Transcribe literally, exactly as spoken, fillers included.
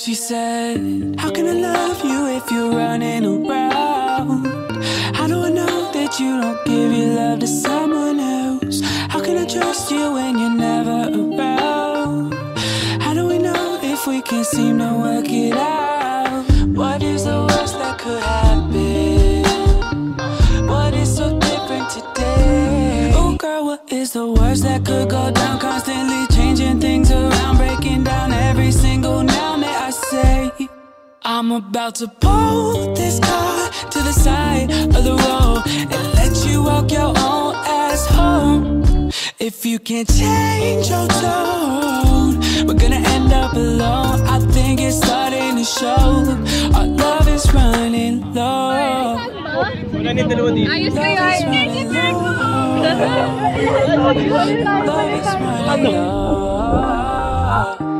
She said, how can I love you if you're running around? How do I know that you don't give your love to someone else? How can I trust you when you're never around? How do we know if we can't seem to work it out? What is the worst that could happen? What is so different today? Oh girl, what is the worst that could go down? Constantly changing things around, breaking down every single noun that I say. I'm about to pull this car to the side of the road and let you walk your own ass home. If you can't change your tone, we're gonna end up alone. I think it's starting to show. Our love is running low. Ayos kayo ay. Love is running low.